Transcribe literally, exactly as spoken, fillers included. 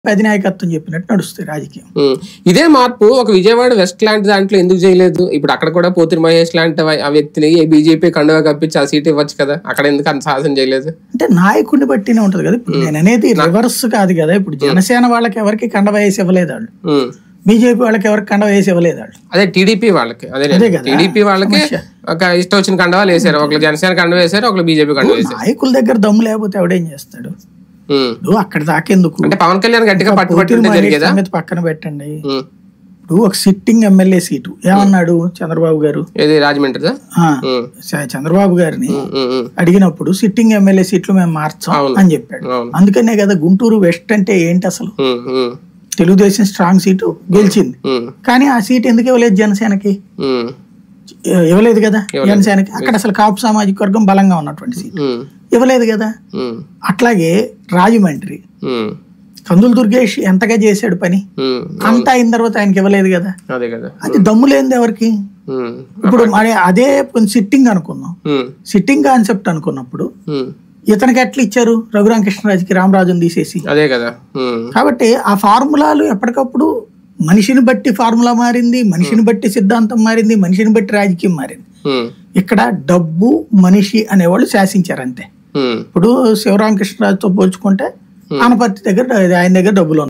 అధినాయకత్వం చెప్పినట్టు నడుస్తుంది రాజకీయం. ఇదే మార్పు ఒక విజయవాడ వెస్ట్ లాంటి దాంట్లో ఎందుకు చేయలేదు? ఇప్పుడు అక్కడ కూడా పోతిరి మహేష్ లాంటి ఆ వ్యక్తిని బీజేపీ కండువా కప్పించి ఆ సీట్ ఇవ్వచ్చు కదా, అక్కడ ఎందుకు అంత సాహసం చేయలేదు? అంటే నాయకుడిని బట్టినే ఉంటది కదా. ఇప్పుడు నేను అనేది రివర్స్ కాదు కదా. ఇప్పుడు జనసేన వాళ్ళకి ఎవరికి కండవా వేసి ఇవ్వలేదు వాళ్ళు, బీజేపీ వాళ్ళకి ఎవరికి కండవా వేసి ఇవ్వలేదు వాళ్ళు. అదే టీడీపీ వాళ్ళకి, అదే టీడీపీ వాళ్ళకి ఒక ఇష్టం వచ్చిన కండవాలు వేసారు. ఒకళ్ళు జనసేన కండవా వేసారు, ఒకళ్ళు బీజేపీ కండవా వేసారు. నాయకుల దగ్గర దమ్ము లేకపోతే ఎవడేం చేస్తాడు? అక్కడ దాకేందుకు? అంటే పవన్ కళ్యాణ్ గట్టిగా పట్టుబట్టి పక్కన పెట్టండి. ఇప్పుడు ఒక సిట్టింగ్ ఎమ్మెల్యే సీటు ఏమన్నాడు చంద్రబాబు గారు, రాజమండ్రి చంద్రబాబు గారిని అడిగినప్పుడు సిట్టింగ్ ఎమ్మెల్యే సీట్లు మేము మార్చాం అని చెప్పాడు. అందుకనే కదా గుంటూరు వెస్ట్ అంటే ఏంటి అసలు, తెలుగుదేశం స్ట్రాంగ్ సీటు గెలిచింది, కానీ ఆ సీట్ ఎందుకు ఇవ్వలేదు జనసేనకి? ఇవ్వలేదు కదా జనసేనకి. అక్కడ అసలు కాపు సామాజిక వర్గం బలంగా ఉన్నటువంటి సీట్ ఇవ్వలేదు కదా. అట్లాగే రాజమండ్రి కందులు దుర్గేష్ ఎంతగా చేశాడు పని, అంతా అయిన తర్వాత ఆయనకి ఇవ్వలేదు కదా. అది దమ్ము లేనిది ఎవరికి? ఇప్పుడు మరి అదే సిట్టింగ్ అనుకుందాం, సిట్టింగ్ కాన్సెప్ట్ అనుకున్నప్పుడు ఇతనికి ఎట్లా ఇచ్చారు? రఘురామకృష్ణరాజుకి రామరాజుని తీసేసి. అదే కదా. కాబట్టి ఆ ఫార్ములాలు ఎప్పటికప్పుడు మనిషిని బట్టి ఫార్ములా మారింది, మనిషిని బట్టి సిద్ధాంతం మారింది, మనిషిని బట్టి రాజకీయం మారింది. ఇక్కడ డబ్బు మనిషి అనేవాళ్ళు శాసించారు అంతే. ఇప్పుడు శివరామకృష్ణరాజుతో పోల్చుకుంటే ఆనపర్తి దగ్గర ఆయన దగ్గర డబ్బులు